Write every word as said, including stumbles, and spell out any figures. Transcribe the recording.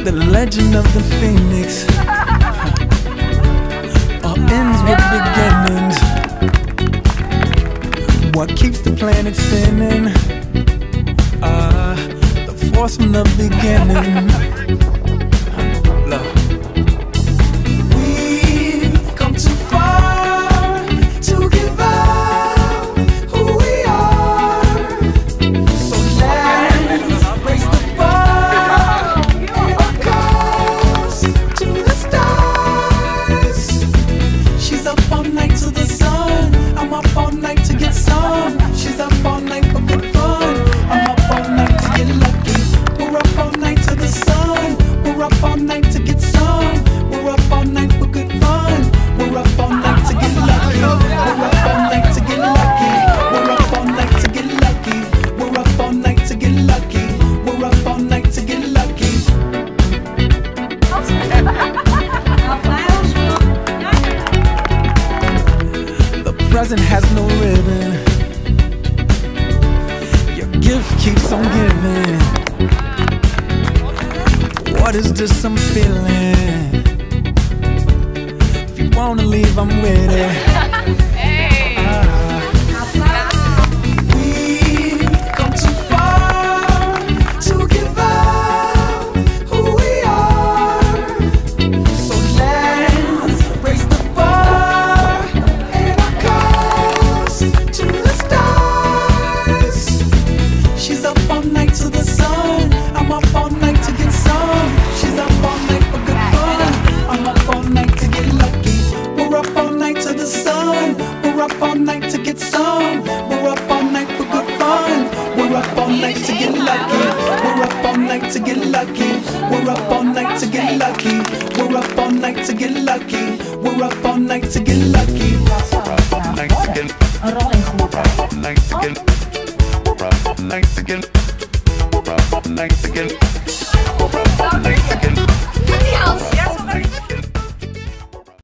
The legend of the phoenix all ends with beginnings. What keeps the planet spinning? Uh, the force from the beginning. Love. We've come too far to give up who we are. So let's raise the bar and our cups to the stars. She's up all night to the sun. I'm up all night to get some. She's up all night for good fun. I'm up all night to get lucky. We're up all night to the sun. We're up all night to get some. We're up all night for good fun. We're up all night to get lucky. We're up all night to get lucky. We're up all night to get lucky. We're up all night to get lucky. We're up all night to get lucky. The present has no ribbon. Your gift keeps on giving. What is this I'm feeling? If you wanna leave, I'm with it. We've come too far to give up who we are. So let's raise the bar and our cups to the stars. She's up all night to the sun. I'm up all night to get some. She's up all night for good fun. I'm up all night to get lucky. We're up all night to the sun. We're up all night to get some. We're up all night for good fun. We're up all night to get lucky. We're up all night to get lucky. We're up all night to get lucky. We're up all night to get lucky. We're up all night to get lucky. We're up all night to get. We're up all night to get. We're up all night to get. We're up all night to get. We're up all night to get. Yes, We're up all night to get.